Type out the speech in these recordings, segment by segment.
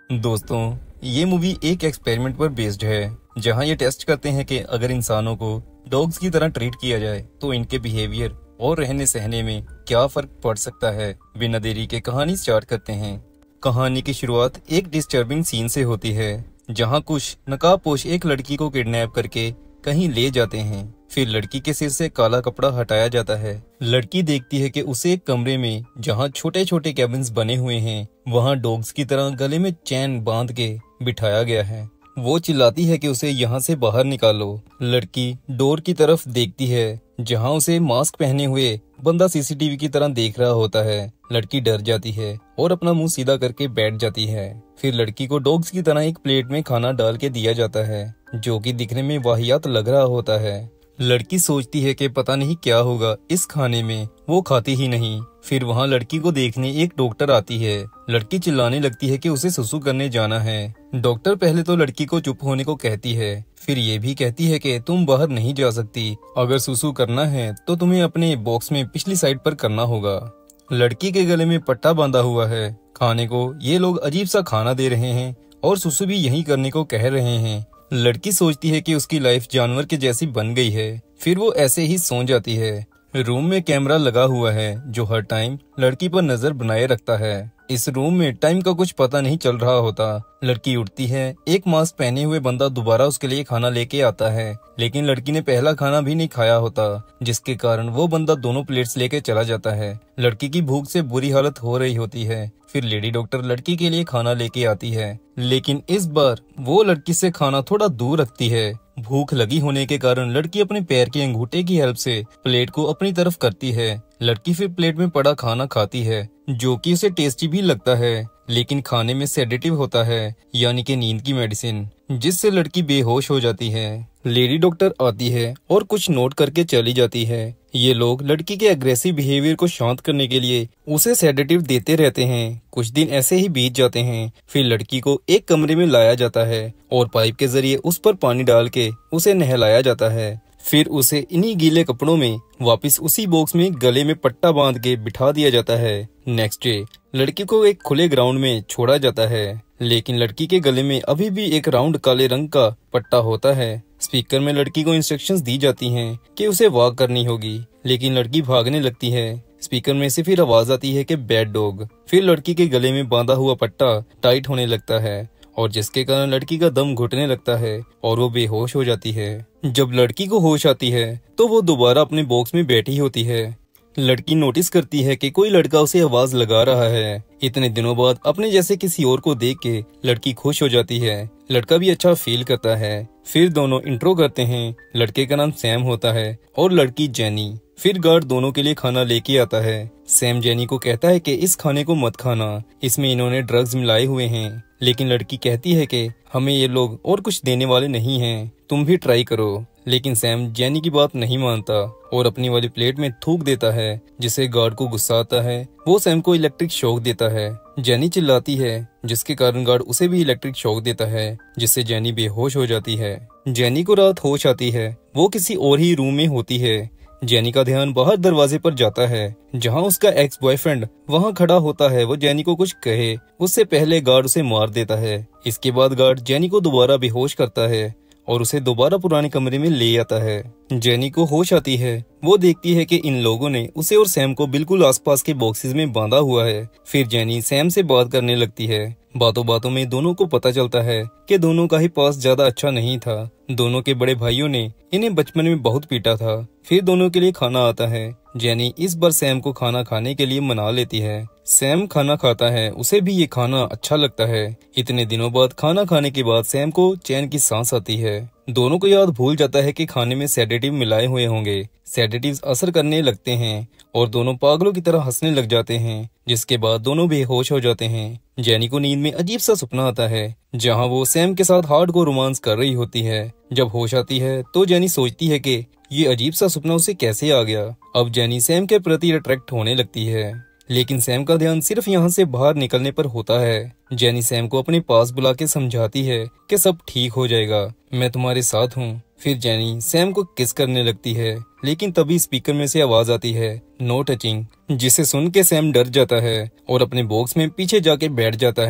दोस्तों, ये मूवी एक एक्सपेरिमेंट पर बेस्ड है जहां ये टेस्ट करते हैं कि अगर इंसानों को डॉग्स की तरह ट्रीट किया जाए तो इनके बिहेवियर और रहने सहने में क्या फर्क पड़ सकता है। बिना देरी के कहानी स्टार्ट करते हैं। कहानी की शुरुआत एक डिस्टर्बिंग सीन से होती है जहां कुछ नकाबपोश एक लड़की को किडनैप करके कहीं ले जाते हैं। फिर लड़की के सिर से काला कपड़ा हटाया जाता है। लड़की देखती है कि उसे एक कमरे में जहां छोटे छोटे कैबिन्स बने हुए हैं वहां डॉग्स की तरह गले में चैन बांध के बिठाया गया है। वो चिल्लाती है कि उसे यहाँ से बाहर निकालो। लड़की डोर की तरफ देखती है जहां उसे मास्क पहने हुए बंदा सीसीटीवी की तरह देख रहा होता है। लड़की डर जाती है और अपना मुंह सीधा करके बैठ जाती है। फिर लड़की को डॉग्स की तरह एक प्लेट में खाना डाल के दिया जाता है जो कि दिखने में वाहियात लग रहा होता है। लड़की सोचती है कि पता नहीं क्या होगा इस खाने में, वो खाती ही नहीं। फिर वहाँ लड़की को देखने एक डॉक्टर आती है। लड़की चिल्लाने लगती है कि उसे सुसु करने जाना है। डॉक्टर पहले तो लड़की को चुप होने को कहती है, फिर ये भी कहती है कि तुम बाहर नहीं जा सकती, अगर सुसु करना है तो तुम्हें अपने बॉक्स में पिछली साइड पर करना होगा। लड़की के गले में पट्टा बांधा हुआ है। खाने को ये लोग अजीब सा खाना दे रहे हैं और सुसु भी यही करने को कह रहे हैं। लड़की सोचती है कि उसकी लाइफ जानवर के जैसी बन गई है। फिर वो ऐसे ही सो जाती है। रूम में कैमरा लगा हुआ है जो हर टाइम लड़की पर नजर बनाए रखता है। इस रूम में टाइम का कुछ पता नहीं चल रहा होता। लड़की उठती है। एक मास्क पहने हुए बंदा दोबारा उसके लिए खाना लेके आता है, लेकिन लड़की ने पहला खाना भी नहीं खाया होता, जिसके कारण वो बंदा दोनों प्लेट्स लेके चला जाता है। लड़की की भूख से बुरी हालत हो रही होती है। फिर लेडी डॉक्टर लड़की के लिए खाना लेके आती है, लेकिन इस बार वो लड़की से खाना थोड़ा दूर रखती है। भूख लगी होने के कारण लड़की अपने पैर के अंगूठे की हेल्प से प्लेट को अपनी तरफ करती है। लड़की फिर प्लेट में पड़ा खाना खाती है जो कि उसे टेस्टी भी लगता है, लेकिन खाने में सेडेटिव होता है, यानी कि नींद की मेडिसिन, जिससे लड़की बेहोश हो जाती है। लेडी डॉक्टर आती है और कुछ नोट करके चली जाती है। ये लोग लड़की के अग्रेसिव बिहेवियर को शांत करने के लिए उसे सेडेटिव देते रहते हैं। कुछ दिन ऐसे ही बीत जाते हैं। फिर लड़की को एक कमरे में लाया जाता है और पाइप के जरिए उस पर पानी डाल के उसे नहलाया जाता है। फिर उसे इन्हीं गीले कपड़ों में वापस उसी बॉक्स में गले में पट्टा बांध के बिठा दिया जाता है। नेक्स्ट डे लड़की को एक खुले ग्राउंड में छोड़ा जाता है, लेकिन लड़की के गले में अभी भी एक राउंड काले रंग का पट्टा होता है। स्पीकर में लड़की को इंस्ट्रक्शंस दी जाती हैं कि उसे वॉक करनी होगी, लेकिन लड़की भागने लगती है। स्पीकर में से फिर आवाज आती है कि बैड डॉग। फिर लड़की के गले में बांधा हुआ पट्टा टाइट होने लगता है और जिसके कारण लड़की का दम घुटने लगता है और वो बेहोश हो जाती है। जब लड़की को होश आती है तो वो दोबारा अपने बॉक्स में बैठी होती है। लड़की नोटिस करती है कि कोई लड़का उसे आवाज लगा रहा है। इतने दिनों बाद अपने जैसे किसी और को देख के लड़की खुश हो जाती है। लड़का भी अच्छा फील करता है। फिर दोनों इंट्रो करते हैं। लड़के का नाम सैम होता है और लड़की जेनी। फिर गार्ड दोनों के लिए खाना लेके आता है। सैम जेनी को कहता है कि इस खाने को मत खाना, इसमें इन्होंने ड्रग्स मिलाए हुए हैं, लेकिन लड़की कहती है कि हमें ये लोग और कुछ देने वाले नहीं हैं, तुम भी ट्राई करो। लेकिन सैम जेनी की बात नहीं मानता और अपनी वाली प्लेट में थूक देता है, जिससे गार्ड को गुस्सा आता है। वो सैम को इलेक्ट्रिक शॉक देता है। जेनी चिल्लाती है, जिसके कारण गार्ड उसे भी इलेक्ट्रिक शॉक देता है, जिससे जेनी बेहोश हो जाती है। जेनी को रात होश आती है। वो किसी और ही रूम में होती है। जेनी का ध्यान बाहर दरवाजे पर जाता है जहां उसका एक्स बॉयफ्रेंड वहां खड़ा होता है। वो जेनी को कुछ कहे उससे पहले गार्ड उसे मार देता है। इसके बाद गार्ड जेनी को दोबारा बेहोश करता है और उसे दोबारा पुराने कमरे में ले आता है। जेनी को होश आती है। वो देखती है कि इन लोगों ने उसे और सैम को बिल्कुल आसपास के बॉक्सेस में बांधा हुआ है। फिर जेनी सैम से बात करने लगती है। बातों बातों में दोनों को पता चलता है कि दोनों का ही पास ज्यादा अच्छा नहीं था। दोनों के बड़े भाइयों ने इन्हें बचपन में बहुत पीटा था। फिर दोनों के लिए खाना आता है। जेनी इस बार सैम को खाना खाने के लिए मना लेती है। सैम खाना खाता है, उसे भी ये खाना अच्छा लगता है। इतने दिनों बाद खाना खाने के बाद सैम को चैन की सांस आती है। दोनों को याद भूल जाता है कि खाने में सेडेटिव मिलाए हुए होंगे। सेडेटिव्स असर करने लगते हैं और दोनों पागलों की तरह हंसने लग जाते हैं, जिसके बाद दोनों बेहोश हो जाते हैं। जेनी को नींद में अजीब सा सपना आता है जहां वो सैम के साथ हार्डकोर रोमांस कर रही होती है। जब होश आती है तो जेनी सोचती है कि ये अजीब सा सपना उसे कैसे आ गया। अब जेनी सैम के प्रति अट्रैक्ट होने लगती है, लेकिन सैम का ध्यान सिर्फ यहाँ से बाहर निकलने पर होता है। जेनी सैम को अपने पास बुला के समझाती है कि सब ठीक हो जाएगा, मैं तुम्हारे साथ हूँ। फिर जेनी सैम को किस करने लगती है, लेकिन तभी स्पीकर में से आवाज आती है नो टचिंग, जिसे सुन के सैम डर जाता है और अपने बॉक्स में पीछे जाके बैठ जाता है।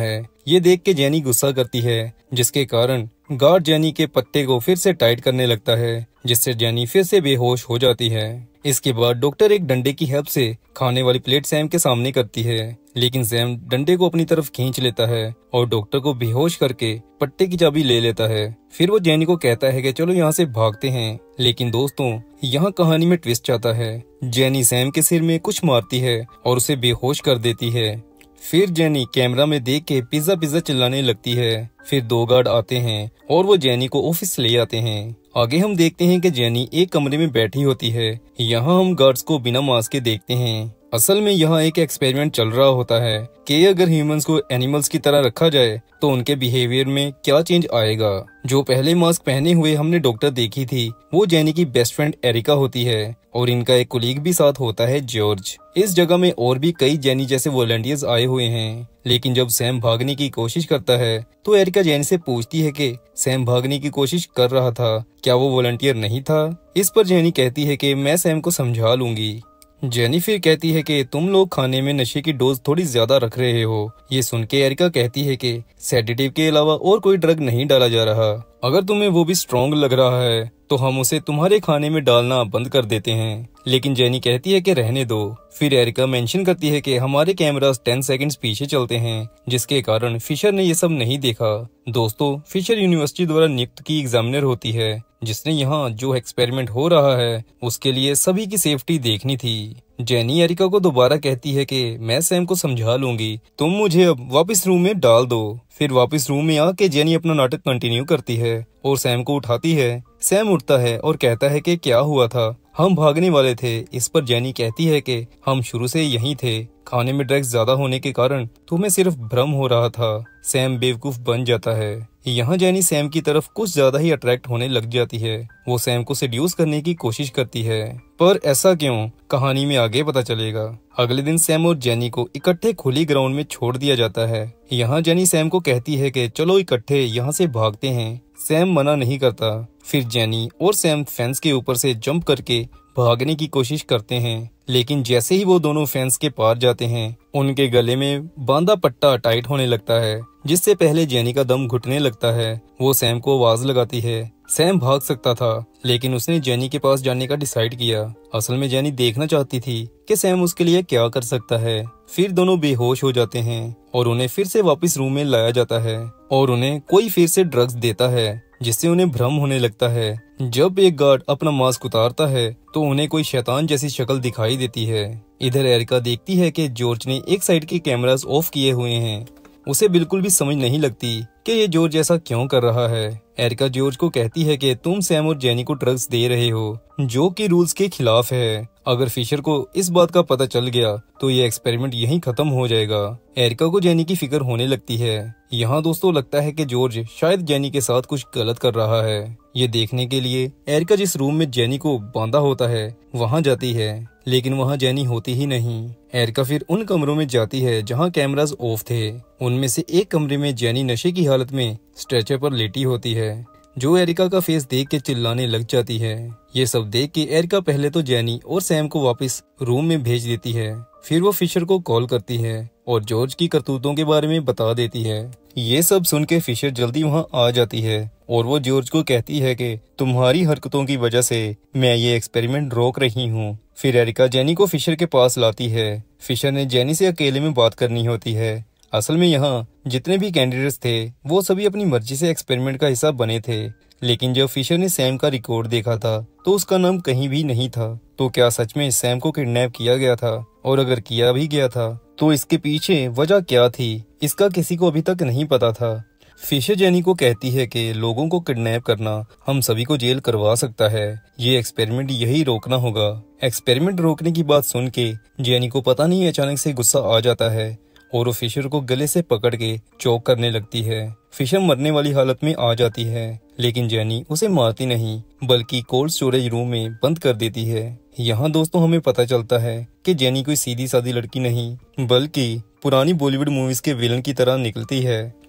ये देख के जेनी गुस्सा करती है, जिसके कारण गार्ड जेनी के पट्टे को फिर से टाइट करने लगता है, जिससे जेनी फिर से बेहोश हो जाती है। इसके बाद डॉक्टर एक डंडे की हेल्प से खाने वाली प्लेट सैम के सामने करती है, लेकिन सैम डंडे को अपनी तरफ खींच लेता है और डॉक्टर को बेहोश करके पट्टे की चाबी ले लेता है। फिर वो जेनी को कहता है कि चलो यहाँ से भागते हैं, लेकिन दोस्तों यहाँ कहानी में ट्विस्ट आता है। जेनी सैम के सिर में कुछ मारती है और उसे बेहोश कर देती है। फिर जेनी कैमरा में देख के पिज्जा पिज्जा चिल्लाने लगती है। फिर 2 गार्ड आते हैं और वो जेनी को ऑफिस ले आते हैं। आगे हम देखते हैं कि जेनी एक कमरे में बैठी होती है। यहाँ हम गार्ड्स को बिना मास्क के देखते हैं। असल में यहाँ एक एक्सपेरिमेंट चल रहा होता है कि अगर ह्यूमंस को एनिमल्स की तरह रखा जाए तो उनके बिहेवियर में क्या चेंज आएगा। जो पहले मास्क पहने हुए हमने डॉक्टर देखी थी वो जेनी की बेस्ट फ्रेंड एरिका होती है और इनका एक कोलीग भी साथ होता है जॉर्ज। इस जगह में और भी कई जेनी जैसे वॉलंटियर्स आए हुए हैं, लेकिन जब सैम भागने की कोशिश करता है तो एरिका जेनी से पूछती है कि सैम भागने की कोशिश कर रहा था, क्या वो वॉलंटियर नहीं था। इस पर जेनी कहती है कि मैं सैम को समझा लूंगी। जेनी फिर कहती है कि तुम लोग खाने में नशे की डोज थोड़ी ज्यादा रख रहे हो। ये सुन के एरिका कहती है कि सेडेटिव के अलावा और कोई ड्रग नहीं डाला जा रहा, अगर तुम्हें वो भी स्ट्रॉन्ग लग रहा है तो हम उसे तुम्हारे खाने में डालना बंद कर देते हैं। लेकिन जेनी कहती है कि रहने दो। फिर एरिका मेंशन करती है कि हमारे कैमरास 10 सेकंड्स पीछे चलते हैं, जिसके कारण फिशर ने ये सब नहीं देखा। दोस्तों फिशर यूनिवर्सिटी द्वारा नियुक्त की एग्जामिनर होती है, जिसने यहाँ जो एक्सपेरिमेंट हो रहा है उसके लिए सभी की सेफ्टी देखनी थी। जेनी एरिका को दोबारा कहती है कि मैं सैम को समझा लूंगी, तुम मुझे अब वापस रूम में डाल दो। फिर वापस रूम में आके जेनी अपना नाटक कंटिन्यू करती है और सैम को उठाती है। सैम उठता है और कहता है कि क्या हुआ था, हम भागने वाले थे। इस पर जेनी कहती है कि हम शुरू से यहीं थे, खाने में ड्रग्स ज्यादा होने के कारण तुम्हें सिर्फ भ्रम हो रहा था। सैम बेवकूफ बन जाता है। यहाँ जेनी सैम की तरफ कुछ ज्यादा ही अट्रैक्ट होने लग जाती है। वो सैम को सेड्यूस करने की कोशिश करती है, पर ऐसा क्यों, कहानी में आगे पता चलेगा। अगले दिन सैम और जेनी को इकट्ठे खुली ग्राउंड में छोड़ दिया जाता है। यहाँ जेनी सैम को कहती है कि चलो इकट्ठे यहाँ से भागते हैं। सैम मना नहीं करता। फिर जेनी और सैम फेंस के ऊपर से जंप करके भागने की कोशिश करते हैं, लेकिन जैसे ही वो दोनों फेंस के पार जाते हैं उनके गले में बांधा पट्टा टाइट होने लगता है, जिससे पहले जेनी का दम घुटने लगता है। वो सैम को आवाज लगाती है। सैम भाग सकता था, लेकिन उसने जेनी के पास जाने का डिसाइड किया। असल में जेनी देखना चाहती थी कि सैम उसके लिए क्या कर सकता है। फिर दोनों बेहोश हो जाते हैं और उन्हें फिर से वापस रूम में लाया जाता है और उन्हें कोई फिर से ड्रग्स देता है, जिससे उन्हें भ्रम होने लगता है। जब एक गार्ड अपना मास्क उतारता है तो उन्हें कोई शैतान जैसी शक्ल दिखाई देती है। इधर एरिका देखती है कि जॉर्ज ने एक साइड के कैमरास ऑफ किए हुए हैं। उसे बिल्कुल भी समझ नहीं लगती कि ये जॉर्ज ऐसा क्यों कर रहा है। एरिका जॉर्ज को कहती है कि तुम सैम और जेनी को ड्रग्स दे रहे हो, जो कि रूल्स के खिलाफ है। अगर फिशर को इस बात का पता चल गया तो ये एक्सपेरिमेंट यहीं खत्म हो जाएगा। एरिका को जेनी की फिक्र होने लगती है। यहाँ दोस्तों लगता है कि जॉर्ज शायद जेनी के साथ कुछ गलत कर रहा है। ये देखने के लिए एरिका जिस रूम में जेनी को बांधा होता है वहाँ जाती है, लेकिन वहाँ जेनी होती ही नहीं। एरिका फिर उन कमरों में जाती है जहाँ कैमरास ऑफ थे। उनमें से एक कमरे में जेनी नशे की हालत में स्ट्रेचर पर लेटी होती है, जो एरिका का फेस देख के चिल्लाने लग जाती है। ये सब देख के एरिका पहले तो जेनी और सैम को वापस रूम में भेज देती है। फिर वो फिशर को कॉल करती है और जॉर्ज की करतूतों के बारे में बता देती है। ये सब सुन के फिशर जल्दी वहाँ आ जाती है और वो जॉर्ज को कहती है कि तुम्हारी हरकतों की वजह से मैं ये एक्सपेरिमेंट रोक रही हूँ। फिर एरिका जेनी को फिशर के पास लाती है। फिशर ने जेनी से अकेले में बात करनी होती है। असल में यहाँ जितने भी कैंडिडेट्स थे वो सभी अपनी मर्जी से एक्सपेरिमेंट का हिस्सा बने थे, लेकिन जब फिशर ने सैम का रिकॉर्ड देखा था तो उसका नाम कहीं भी नहीं था। तो क्या सच में सैम को किडनैप किया गया था? और अगर किया भी गया था तो इसके पीछे वजह क्या थी, इसका किसी को अभी तक नहीं पता था। फिशर जेनी को कहती है कि लोगों को किडनैप करना हम सभी को जेल करवा सकता है, ये एक्सपेरिमेंट यही रोकना होगा। एक्सपेरिमेंट रोकने की बात सुन के जेनी को पता नहीं अचानक से गुस्सा आ जाता है और वो फिशर को गले से पकड़ के चोक करने लगती है। फिशर मरने वाली हालत में आ जाती है, लेकिन जेनी उसे मारती नहीं बल्कि कोल्ड स्टोरेज रूम में बंद कर देती है। यहाँ दोस्तों हमें पता चलता है कि जेनी कोई सीधी सादी लड़की नहीं बल्कि पुरानी बॉलीवुड मूवीज के विलन की तरह निकलती है।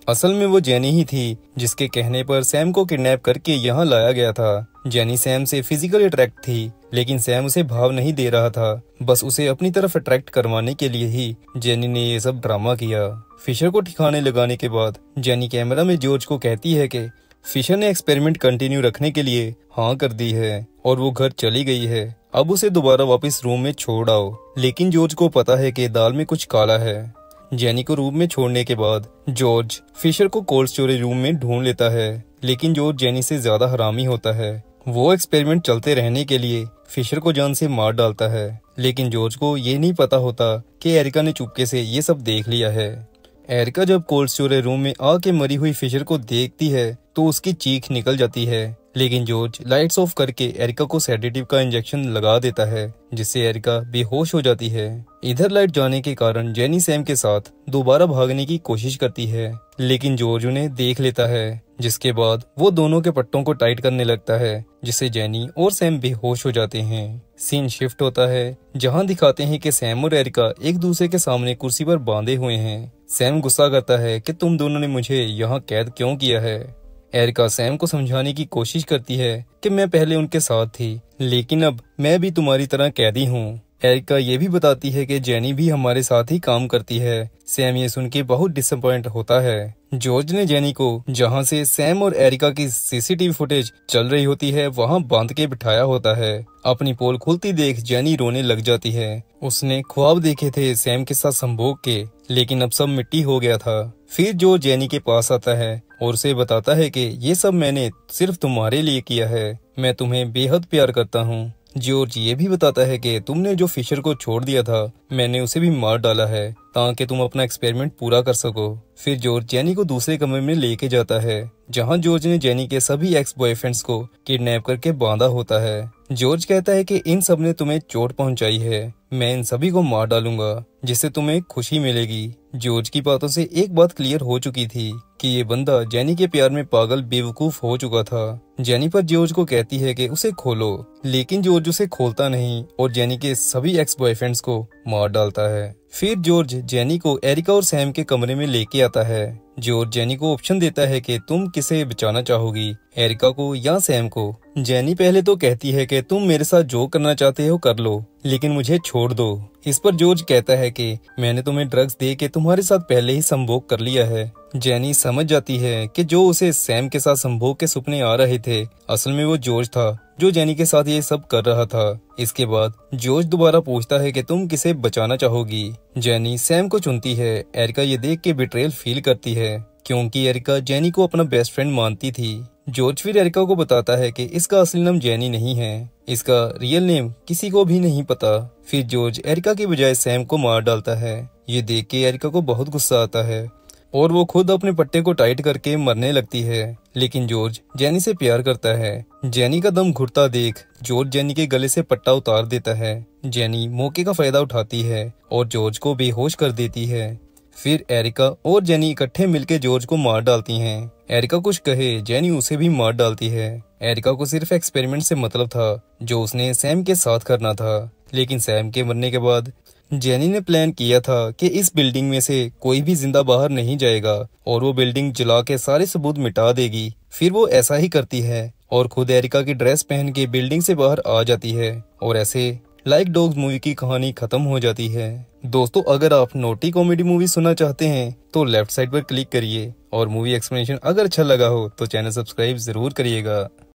असल में वो जेनी ही थी जिसके कहने पर सैम को किडनैप करके यहाँ लाया गया था। जेनी सैम से फिजिकली अट्रैक्ट थी, लेकिन सैम उसे भाव नहीं दे रहा था। बस उसे अपनी तरफ अट्रैक्ट करवाने के लिए ही जेनी ने ये सब ड्रामा किया। फिशर को ठिकाने लगाने के बाद जेनी कैमरा में जॉर्ज को कहती है कि फिशर ने एक्सपेरिमेंट कंटिन्यू रखने के लिए हाँ कर दी है और वो घर चली गई है। अब उसे दोबारा वापस रूम में छोड़ आओ। लेकिन जॉर्ज को पता है कि दाल में कुछ काला है। जेनी को रूम में छोड़ने के बाद जॉर्ज फिशर को कोल्ड स्टोरेज रूम में ढूंढ लेता है, लेकिन जॉर्ज जेनी से ज्यादा हरामी होता है। वो एक्सपेरिमेंट चलते रहने के लिए फिशर को जान से मार डालता है, लेकिन जॉर्ज को ये नहीं पता होता कि एरिका ने चुपके से ये सब देख लिया है। एरिका जब कोल्ड स्टोरेज रूम में आके मरी हुई फिशर को देखती है तो उसकी चीख निकल जाती है, लेकिन जॉर्ज लाइट्स ऑफ करके एरिका को सेडेटिव का इंजेक्शन लगा देता है, जिससे एरिका बेहोश हो जाती है। इधर लाइट जाने के कारण जेनी सैम के साथ दोबारा भागने की कोशिश करती है, लेकिन जॉर्ज उन्हें देख लेता है, जिसके बाद वो दोनों के पट्टों को टाइट करने लगता है, जिससे जेनी और सैम बेहोश हो जाते हैं। सीन शिफ्ट होता है जहां दिखाते हैं कि सैम और एरिका एक दूसरे के सामने कुर्सी पर बांधे हुए हैं। सैम गुस्सा करता है कि तुम दोनों ने मुझे यहाँ कैद क्यों किया है। एरिका सैम को समझाने की कोशिश करती है कि मैं पहले उनके साथ थी, लेकिन अब मैं भी तुम्हारी तरह कैदी हूँ। एरिका ये भी बताती है कि जेनी भी हमारे साथ ही काम करती है। सैम ये सुन के बहुत डिसअपॉइंट होता है। जॉर्ज ने जेनी को जहाँ से सैम और एरिका की सीसीटीवी फुटेज चल रही होती है वहाँ बांध के बिठाया होता है। अपनी पोल खुलती देख जेनी रोने लग जाती है। उसने ख्वाब देखे थे सैम के साथ संभोग के, लेकिन अब सब मिट्टी हो गया था। फिर जो जेनी के पास आता है और उसे बताता है कि ये सब मैंने सिर्फ तुम्हारे लिए किया है, मैं तुम्हें बेहद प्यार करता हूँ। जॉर्ज ये भी बताता है कि तुमने जो फिशर को छोड़ दिया था मैंने उसे भी मार डाला है ताकि तुम अपना एक्सपेरिमेंट पूरा कर सको। फिर जॉर्ज जेनी को दूसरे कमरे में लेके जाता है जहां जॉर्ज ने जेनी के सभी एक्स बॉयफ्रेंड्स को किडनैप करके बांधा होता है। जॉर्ज कहता है कि इन सब ने तुम्हें चोट पहुंचाई है, मैं इन सभी को मार डालूंगा जिससे तुम्हें खुशी मिलेगी। जॉर्ज की बातों से एक बात क्लियर हो चुकी थी कि ये बंदा जेनी के प्यार में पागल बेवकूफ हो चुका था। जेनी पर जॉर्ज को कहती है कि उसे खोलो, लेकिन जॉर्ज उसे खोलता नहीं और जेनी के सभी एक्स बॉयफ्रेंड्स को मार डालता है। फिर जॉर्ज जेनी को एरिका और सैम के कमरे में लेके आता है। जॉर्ज जेनी को ऑप्शन देता है कि तुम किसे बचाना चाहोगी, एरिका को या सैम को। जेनी पहले तो कहती है कि तुम मेरे साथ जो करना चाहते हो कर लो, लेकिन मुझे छोड़ दो। इस पर जॉर्ज कहता है कि मैंने तुम्हें ड्रग्स दे के तुम्हारे साथ पहले ही संभोग कर लिया है। जेनी समझ जाती है कि जो उसे सैम के साथ संभोग के सपने आ रहे थे असल में वो जॉर्ज था जो जेनी के साथ ये सब कर रहा था। इसके बाद जॉर्ज दोबारा पूछता है कि तुम किसे बचाना चाहोगी। जेनी सैम को चुनती है। एरिका ये देख के बिट्रेयल फील करती है क्योंकि एरिका जेनी को अपना बेस्ट फ्रेंड मानती थी। जॉर्ज फिर एरिका को बताता है कि इसका असली नाम जेनी नहीं है, इसका रियल नेम किसी को भी नहीं पता। फिर जॉर्ज एरिका की बजाय सैम को मार डालता है। ये देख के एरिका को बहुत गुस्सा आता है और वो खुद अपने पट्टे को टाइट करके मरने लगती है, लेकिन जॉर्ज जेनी से प्यार करता है। जेनी का दम घुटता देख जॉर्ज जेनी के गले से पट्टा उतार देता है। जेनी मौके का फायदा उठाती है और जॉर्ज को बेहोश कर देती है। फिर एरिका और जेनी इकट्ठे मिलकर जॉर्ज को मार डालती हैं। एरिका कुछ कहे जेनी उसे भी मार डालती है। एरिका को सिर्फ एक्सपेरिमेंट से मतलब था जो उसने सैम के साथ करना था, लेकिन सैम के मरने के बाद जेनी ने प्लान किया था कि इस बिल्डिंग में से कोई भी जिंदा बाहर नहीं जाएगा और वो बिल्डिंग जला के सारे सबूत मिटा देगी। फिर वो ऐसा ही करती है और खुद एरिका की ड्रेस पहन के बिल्डिंग से बाहर आ जाती है और ऐसे लाइक डॉग्स मूवी की कहानी खत्म हो जाती है। दोस्तों, अगर आप नोटी कॉमेडी मूवी सुनना चाहते हैं तो लेफ्ट साइड पर क्लिक करिए और मूवी एक्सप्लेनेशन अगर अच्छा लगा हो तो चैनल सब्सक्राइब जरूर करिएगा।